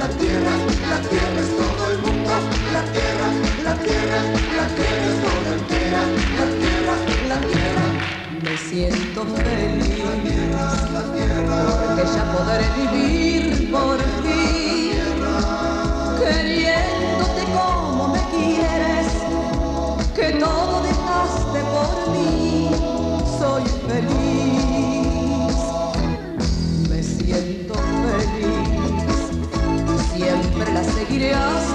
la tierra es todo el mundo, la tierra, la tierra, la tierra es toda entera, la tierra, la tierra. Me siento feliz La tierra, porque ya podré vivir por ti, queriéndote como me quieres, que todo dejaste por mí. Soy feliz, me siento feliz, siempre la seguiré así.